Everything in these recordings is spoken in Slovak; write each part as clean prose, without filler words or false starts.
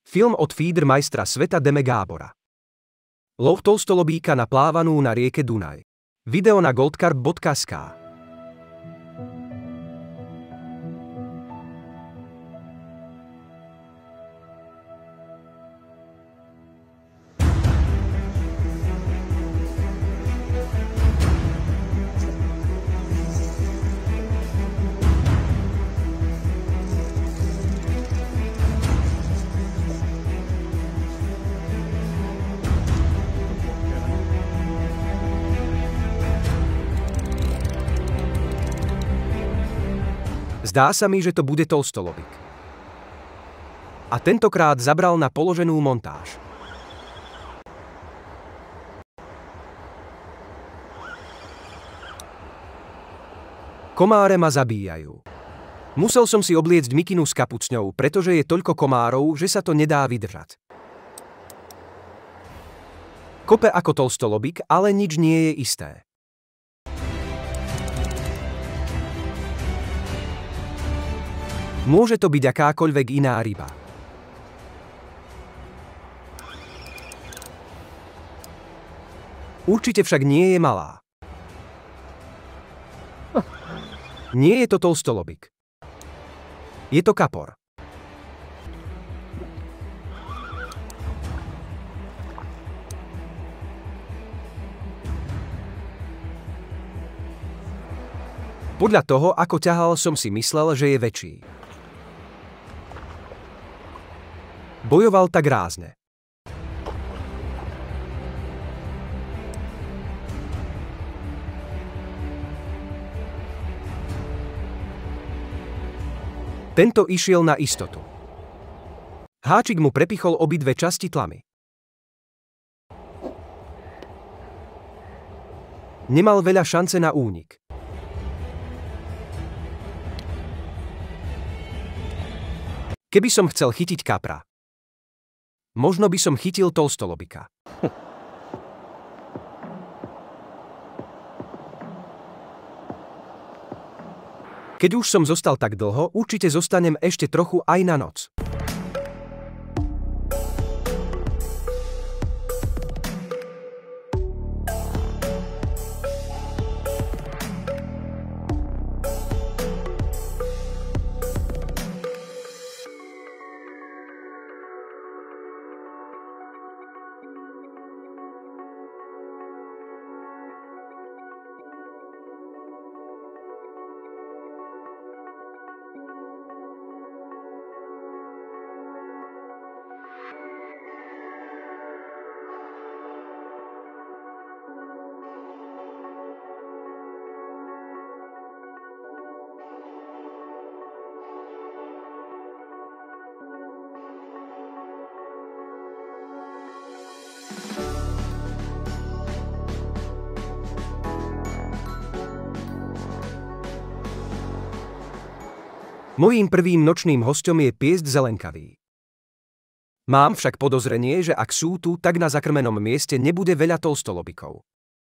Film od feeder majstra sveta Deme Gábora. Lov tolstolobíka na plávanú na rieke Dunaj. Video na goldcarp.sk. Zdá sa mi, že to bude tolstolobík. A tentokrát zabral na položenú montáž. Komáre ma zabíjajú. Musel som si obliecť mikinu s kapucňou, pretože je toľko komárov, že sa to nedá vydržať. Kope ako tolstolobík, ale nič nie je isté. Môže to byť akákoľvek iná ryba. Určite však nie je malá. Nie je to tolstolobík. Je to kapor. Podľa toho, ako ťahal, som si myslel, že je väčší. Bojoval tak rázne. Tento išiel na istotu. Háčik mu prepichol obidve časti tlamy. Nemal veľa šance na únik. Keby som chcel chytiť kapra, možno by som chytil tolstolobíka. Keď už som zostal tak dlho, určite zostanem ešte trochu aj na noc. Mojím prvým nočným hosťom je piesť zelenkavý. Mám však podozrenie, že ak sú tu, tak na zakrmenom mieste nebude veľa tolstolobíkov.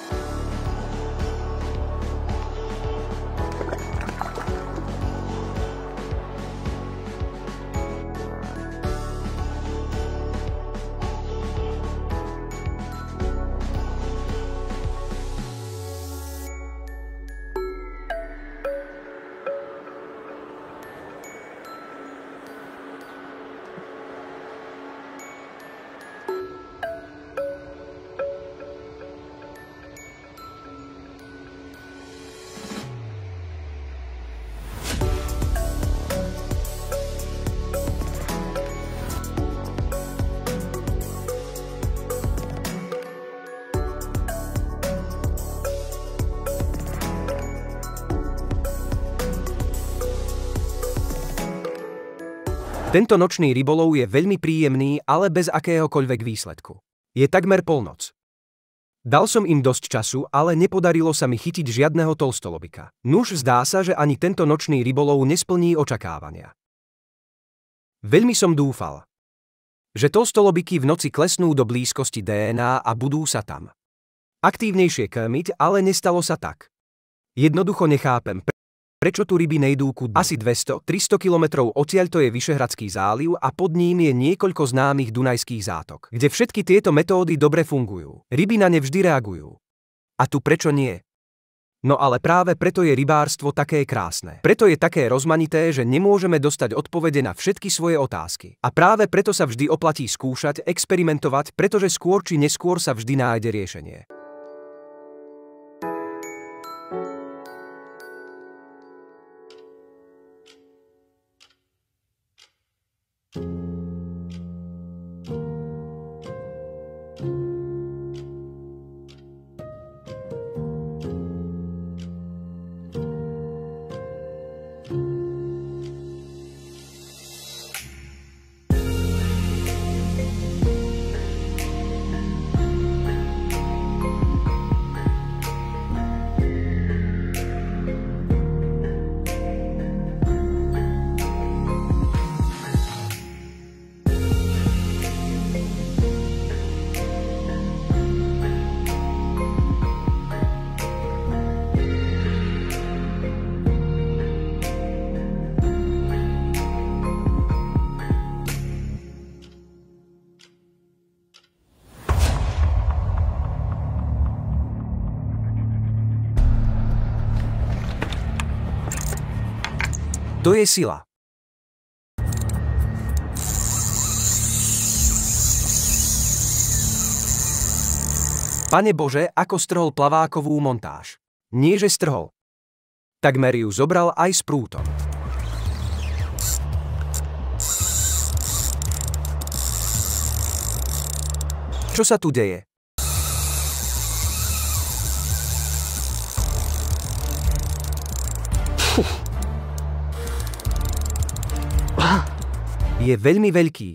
Tento nočný rybolov je veľmi príjemný, ale bez akéhokoľvek výsledku. Je takmer polnoc. Dal som im dosť času, ale nepodarilo sa mi chytiť žiadneho tolstolobíka. Nuž zdá sa, že ani tento nočný rybolov nesplní očakávania. Veľmi som dúfal, že tolstolobíky v noci klesnú do blízkosti DNA a budú sa tam aktívnejšie krmiť, ale nestalo sa tak. Jednoducho nechápem, Prečo tu ryby nejdú ku dnu? Asi 200-300 kilometrov odtiaľto je Vyšehradský záliv a pod ním je niekoľko známych dunajských zátok, kde všetky tieto metódy dobre fungujú. Ryby na ne vždy reagujú. A tu prečo nie? No ale práve preto je rybárstvo také krásne. Preto je také rozmanité, že nemôžeme dostať odpovede na všetky svoje otázky. A práve preto sa vždy oplatí skúšať, experimentovať, pretože skôr či neskôr sa vždy nájde riešenie. To je sila. Pane Bože, ako strhol plavákovú montáž. Nie, že strhol. Takmer ju zobral aj s prútom. Čo sa tu deje? Je veľmi veľký.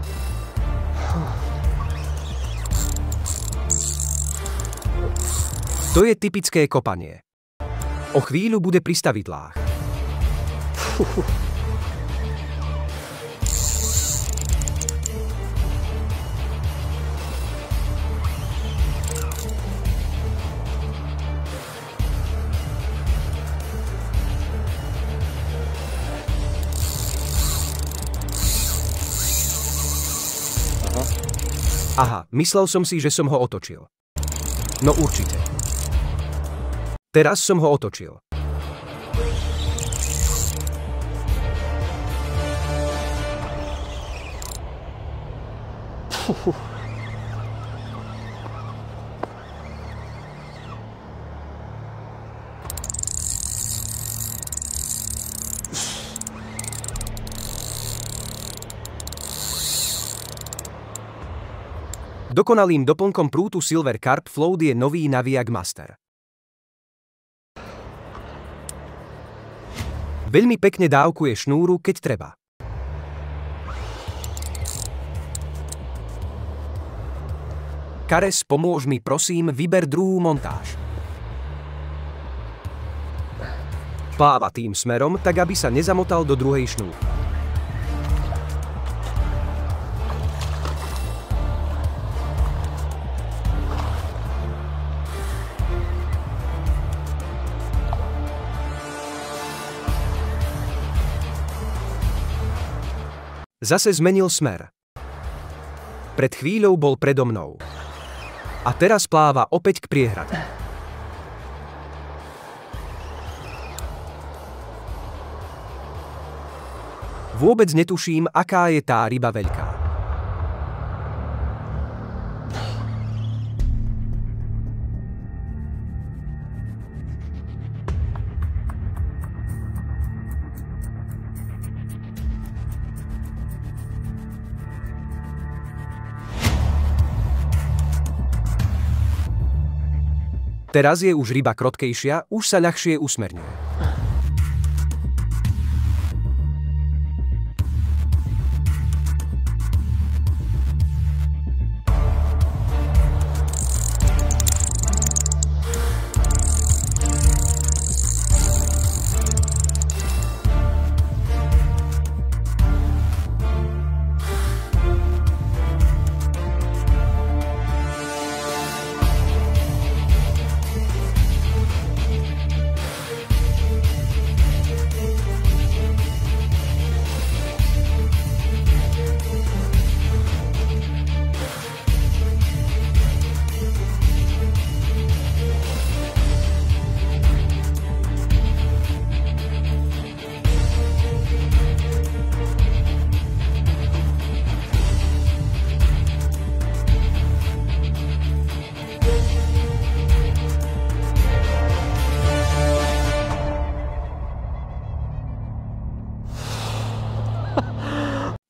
To je typické kopanie. O chvíľu bude pri stavidlách. Aha, myslel som si, že som ho otočil. No určite. Teraz som ho otočil. Dokonalým doplnkom prútu Silver Carp Float je nový Naviak Master. Veľmi pekne dávkuje šnúru, keď treba. Kares, pomôž mi prosím, vyber druhú montáž. Pláva tým smerom, tak aby sa nezamotal do druhej šnúry. Zase zmenil smer. Pred chvíľou bol predo mnou. A teraz pláva opäť k priehrade. Vôbec netuším, aká je tá ryba veľká. Teraz je už ryba krotkejšia, už sa ľahšie usmerňuje.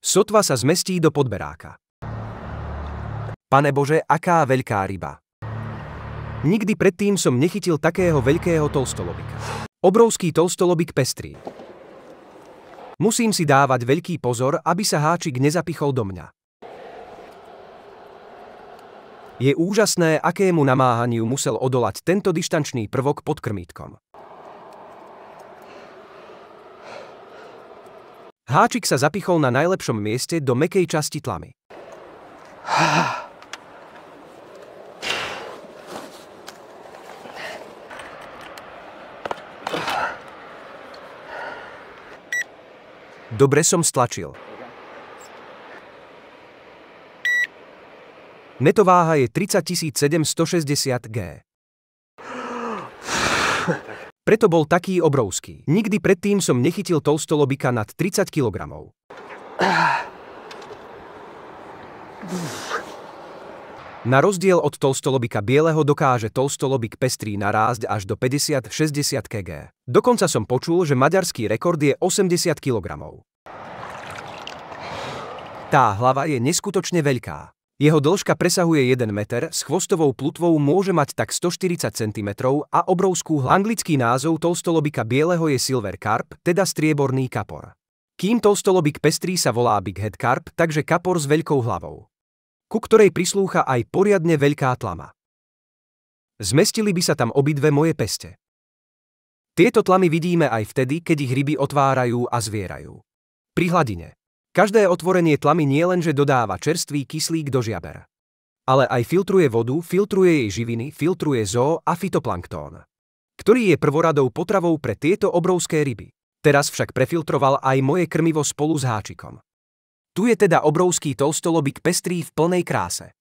Sotva sa zmestí do podberáka. Pane Bože, aká veľká ryba. Nikdy predtým som nechytil takého veľkého tolstolobika. Obrovský tolstolobik pestrý. Musím si dávať veľký pozor, aby sa háčik nezapichol do mňa. Je úžasné, akému namáhaniu musel odolať tento dištančný prvok pod krmítkom. Háčik sa zapichol na najlepšom mieste do mäkkej časti tlamy. Dobre som stlačil. Netováha je 30 760 g. Preto bol taký obrovský. Nikdy predtým som nechytil tolstolobika nad 30 kg. Na rozdiel od tolstolobika bieleho dokáže tolstolobik pestrý narásť až do 50-60 kg. Dokonca som počul, že maďarský rekord je 80 kg. Tá hlava je neskutočne veľká. Jeho dĺžka presahuje 1 meter, s chvostovou plutvou môže mať tak 140 cm a obrovskú hlavu. Anglický názov tolstolobika bieleho je silver carp, teda strieborný kapor. Kým tolstolobik pestrý sa volá big head carp, takže kapor s veľkou hlavou, ku ktorej prislúcha aj poriadne veľká tlama. Zmestili by sa tam obidve moje peste. Tieto tlamy vidíme aj vtedy, keď ich ryby otvárajú a zvierajú. Pri hladine. Každé otvorenie tlamy nielenže dodáva čerstvý kyslík do žiaber, ale aj filtruje vodu, filtruje jej živiny, filtruje zoo a fytoplanktón, ktorý je prvoradou potravou pre tieto obrovské ryby. Teraz však prefiltroval aj moje krmivo spolu s háčikom. Tu je teda obrovský tolstolobik pestrý v plnej kráse.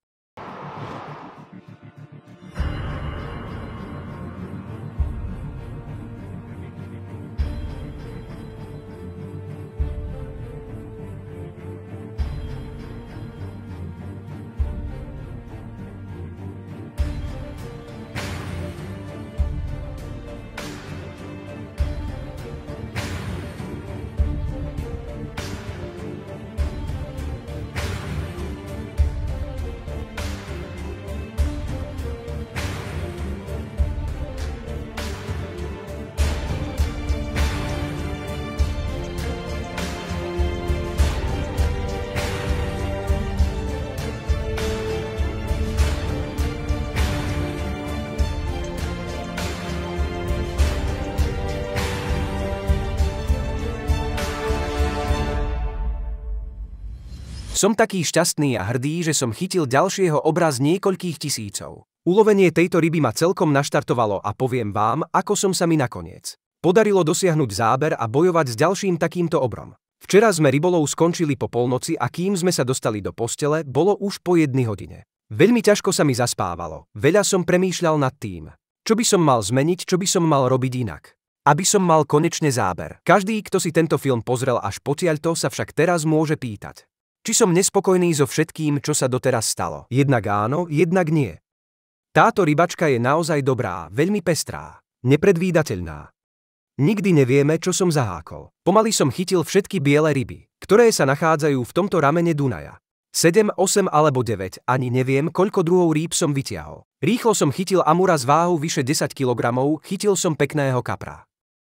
Som taký šťastný a hrdý, že som chytil ďalšieho obraz niekoľkých tisícov. Ulovenie tejto ryby ma celkom naštartovalo a poviem vám, ako som sa mi nakoniec podarilo dosiahnuť záber a bojovať s ďalším takýmto obrom. Včera sme rybolov skončili po polnoci a kým sme sa dostali do postele, bolo už po 1 hodine. Veľmi ťažko sa mi zaspávalo, veľa som premýšľal nad tým, čo by som mal zmeniť, čo by som mal robiť inak. Aby som mal konečne záber. Každý, kto si tento film pozrel až potiaľto, sa však teraz môže pýtať, či som nespokojný so všetkým, čo sa doteraz stalo. Jednak áno, jednak nie. Táto rybačka je naozaj dobrá, veľmi pestrá, nepredvídateľná. Nikdy nevieme, čo som zahákol. Pomaly som chytil všetky biele ryby, ktoré sa nachádzajú v tomto ramene Dunaja. 7, 8 alebo 9, ani neviem, koľko druhov rýb som vytiahol. Rýchlo som chytil amura s váhou vyše 10 kg, chytil som pekného kapra,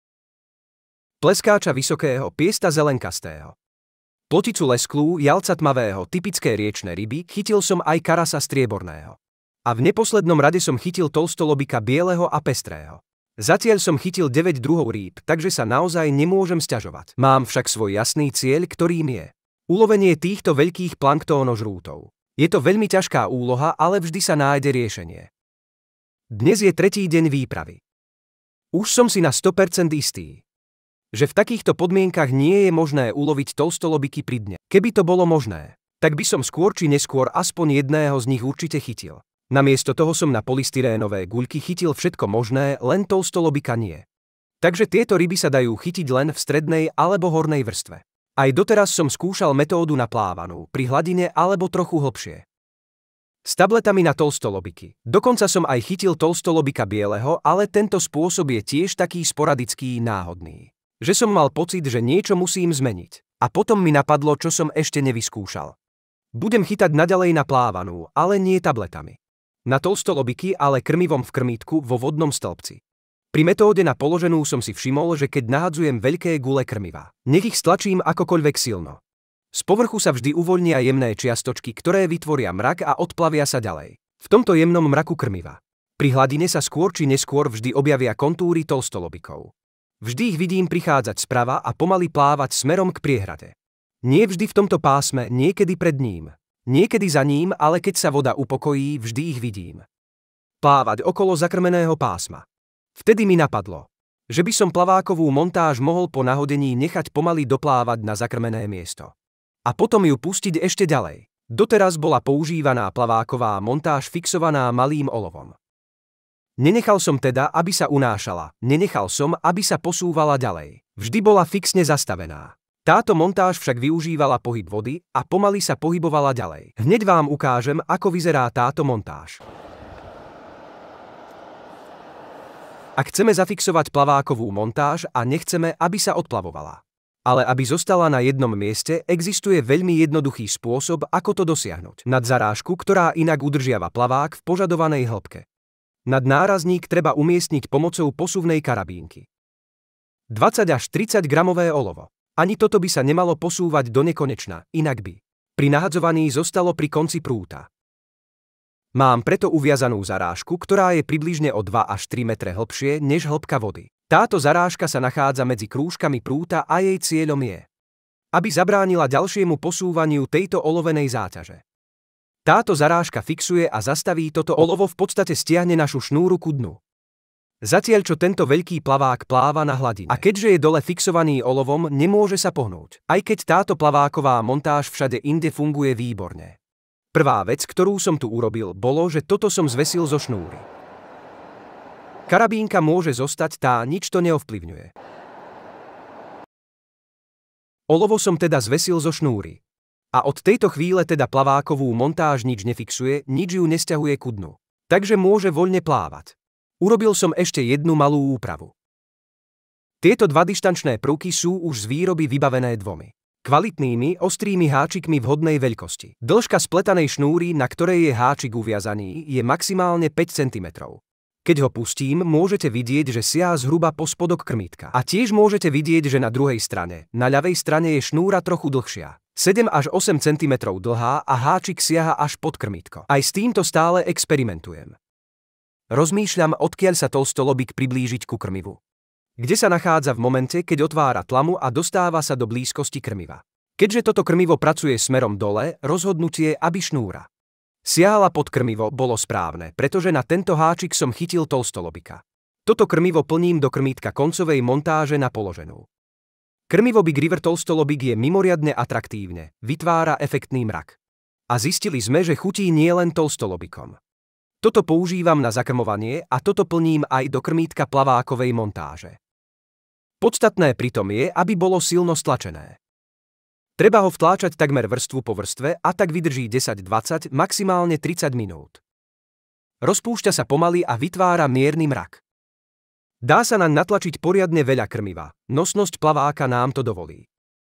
pleskáča vysokého, piesta zelenkastého, ploticu lesklú, jalca tmavého, typické riečne ryby, chytil som aj karasa strieborného. A v neposlednom rade som chytil tolstolobika bieleho a pestrého. Zatiaľ som chytil 9 druhov rýb, takže sa naozaj nemôžem sťažovať. Mám však svoj jasný cieľ, ktorým je ulovenie týchto veľkých planktónožrútov. Je to veľmi ťažká úloha, ale vždy sa nájde riešenie. Dnes je 3. deň výpravy. Už som si na 100% istý, že v takýchto podmienkach nie je možné uloviť tolstolobiky pri dne. Keby to bolo možné, tak by som skôr či neskôr aspoň jedného z nich určite chytil. Namiesto toho som na polystyrénové guľky chytil všetko možné, len tolstolobika nie. Takže tieto ryby sa dajú chytiť len v strednej alebo hornej vrstve. Aj doteraz som skúšal metódu na plávanú, pri hladine alebo trochu hlbšie, s tabletami na tolstolobiky. Dokonca som aj chytil tolstolobika bieleho, ale tento spôsob je tiež taký sporadický, náhodný, že som mal pocit, že niečo musím zmeniť. A potom mi napadlo, čo som ešte nevyskúšal. Budem chytať naďalej na plávanú, ale nie tabletami. Na tolstolobiky, ale krmivom v krmítku vo vodnom stĺpci. Pri metóde na položenú som si všimol, že keď nahadzujem veľké gule krmiva, nech ich stlačím akokoľvek silno. Z povrchu sa vždy uvoľnia jemné čiastočky, ktoré vytvoria mrak a odplavia sa ďalej. V tomto jemnom mraku krmiva. Pri hladine sa skôr či neskôr vždy objavia kontúry tolstolobikov. Vždy ich vidím prichádzať sprava a pomaly plávať smerom k priehrade. Nie vždy v tomto pásme, niekedy pred ním. Niekedy za ním, ale keď sa voda upokojí, vždy ich vidím. Plávať okolo zakrmeného pásma. Vtedy mi napadlo, že by som plavákovú montáž mohol po nahodení nechať pomaly doplávať na zakrmené miesto. A potom ju pustiť ešte ďalej. Doteraz bola používaná plaváková montáž fixovaná malým olovom. Nenechal som teda, aby sa unášala, nenechal som, aby sa posúvala ďalej. Vždy bola fixne zastavená. Táto montáž však využívala pohyb vody a pomaly sa pohybovala ďalej. Hneď vám ukážem, ako vyzerá táto montáž. Ak chceme zafixovať plavákovú montáž a nechceme, aby sa odplavovala, ale aby zostala na jednom mieste, existuje veľmi jednoduchý spôsob, ako to dosiahnuť. Nad zarážku, ktorá inak udržiava plavák v požadovanej hĺbke. Nad nárazník treba umiestniť pomocou posuvnej karabínky. 20 až 30 gramové olovo. Ani toto by sa nemalo posúvať do nekonečna, inak by pri nahadzovaní zostalo pri konci prúta. Mám preto uviazanú zarážku, ktorá je približne o 2 až 3 metre hlbšie než hĺbka vody. Táto zarážka sa nachádza medzi krúžkami prúta a jej cieľom je, aby zabránila ďalšiemu posúvaniu tejto olovenej záťaže. Táto zarážka fixuje a zastaví toto olovo, v podstate stiahne našu šnúru ku dnu. Zatiaľ čo tento veľký plavák pláva na hladine. A keďže je dole fixovaný olovom, nemôže sa pohnúť. Aj keď táto plaváková montáž všade inde funguje výborne. Prvá vec, ktorú som tu urobil, bolo, že toto som zvesil zo šnúry. Karabínka môže zostať, tá nič to neovplyvňuje. Olovo som teda zvesil zo šnúry. A od tejto chvíle teda plavákovú montáž nič nefixuje, nič ju nesťahuje ku dnu. Takže môže voľne plávať. Urobil som ešte jednu malú úpravu. Tieto dva dištančné prvky sú už z výroby vybavené dvomi kvalitnými, ostrými háčikmi vhodnej veľkosti. Dĺžka spletanej šnúry, na ktorej je háčik uviazaný, je maximálne 5 cm. Keď ho pustím, môžete vidieť, že siaha zhruba po spodok krmítka. A tiež môžete vidieť, že na druhej strane, na ľavej strane je šnúra trochu dlhšia. 7 až 8 cm dlhá a háčik siaha až pod krmítko. Aj s týmto stále experimentujem. Rozmýšľam, odkiaľ sa tolstolobik priblížiť ku krmivu. Kde sa nachádza v momente, keď otvára tlamu a dostáva sa do blízkosti krmiva. Keďže toto krmivo pracuje smerom dole, rozhodnutie, aby šnúra siahala pod krmivo, bolo správne, pretože na tento háčik som chytil tolstolobika. Toto krmivo plním do krmítka koncovej montáže na položenú. Krmivo Big River tolstolobik je mimoriadne atraktívne, vytvára efektný mrak. A zistili sme, že chutí nielen tolstolobikom. Toto používam na zakrmovanie a toto plním aj do krmítka plavákovej montáže. Podstatné pritom je, aby bolo silno stlačené. Treba ho vtláčať takmer vrstvu po vrstve a tak vydrží 10-20, maximálne 30 minút. Rozpúšťa sa pomaly a vytvára mierny mrak. Dá sa naň natlačiť poriadne veľa krmiva, nosnosť plaváka nám to dovolí.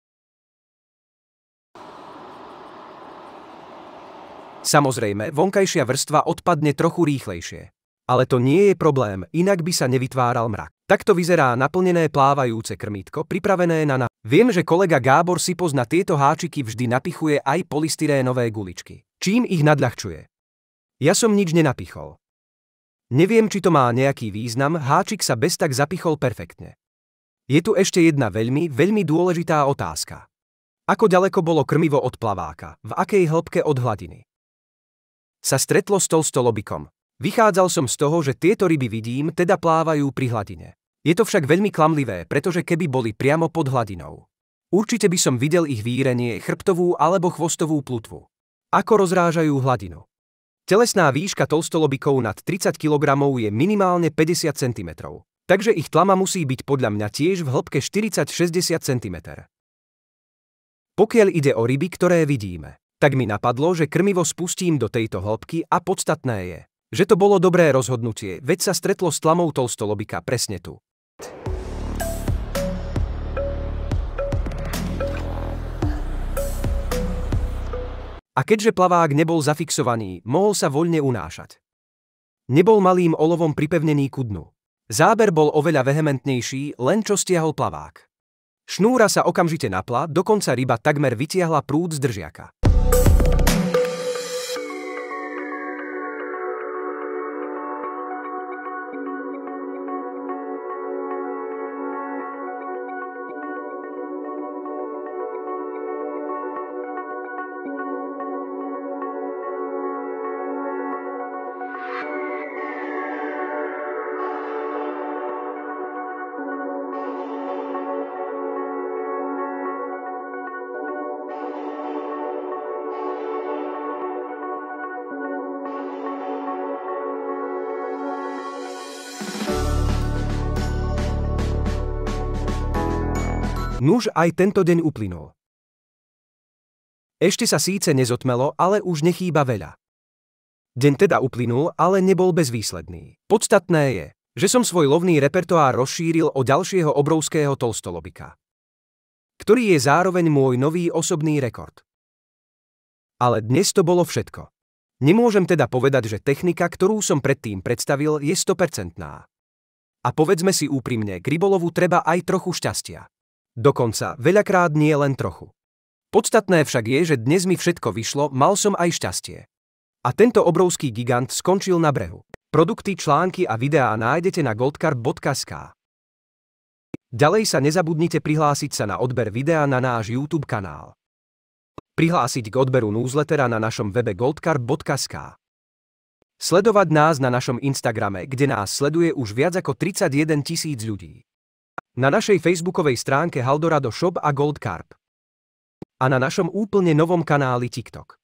Samozrejme, vonkajšia vrstva odpadne trochu rýchlejšie. Ale to nie je problém, inak by sa nevytváral mrak. Takto vyzerá naplnené plávajúce krmítko, pripravené na Viem, že kolega Gábor Sipos na tieto háčiky vždy napichuje aj polystyrénové guličky. Čím ich nadľahčuje? Ja som nič nenapichol. Neviem, či to má nejaký význam, háčik sa bez tak zapichol perfektne. Je tu ešte jedna veľmi, veľmi dôležitá otázka. Ako ďaleko bolo krmivo od plaváka? V akej hĺbke od hladiny sa stretlo s tolstolobikom? Vychádzal som z toho, že tieto ryby vidím, teda plávajú pri hladine. Je to však veľmi klamlivé, pretože keby boli priamo pod hladinou, určite by som videl ich výrenie, chrbtovú alebo chvostovú plutvu. Ako rozrážajú hladinu? Telesná výška tolstolobikov nad 30 kg je minimálne 50 cm, takže ich tlama musí byť podľa mňa tiež v hĺbke 40-60 cm. Pokiaľ ide o ryby, ktoré vidíme, tak mi napadlo, že krmivo spustím do tejto hĺbky a podstatné je, že to bolo dobré rozhodnutie, veď sa stretlo s tlamou tolstolobika presne tu. A keďže plavák nebol zafixovaný, mohol sa voľne unášať. Nebol malým olovom pripevnený ku dnu. Záber bol oveľa vehementnejší, len čo stiahol plavák. Šnúra sa okamžite napla, dokonca ryba takmer vytiahla prúd z držiaka. Nuž aj tento deň uplynul. Ešte sa síce nezotmelo, ale už nechýba veľa. Deň teda uplynul, ale nebol bezvýsledný. Podstatné je, že som svoj lovný repertoár rozšíril o ďalšieho obrovského tolstolobika, ktorý je zároveň môj nový osobný rekord. Ale dnes to bolo všetko. Nemôžem teda povedať, že technika, ktorú som predtým predstavil, je 100%. A povedzme si úprimne, k rybolovu treba aj trochu šťastia. Dokonca, veľakrát nie len trochu. Podstatné však je, že dnes mi všetko vyšlo, mal som aj šťastie. A tento obrovský gigant skončil na brehu. Produkty, články a videá nájdete na goldcarp.sk. Ďalej sa nezabudnite prihlásiť sa na odber videa na náš YouTube kanál. Prihlásiť k odberu newslettera na našom webe goldcarp.sk. Sledovať nás na našom Instagrame, kde nás sleduje už viac ako 31 000 ľudí. Na našej facebookovej stránke Haldorado Shop a Goldcarp. A na našom úplne novom kanáli TikTok.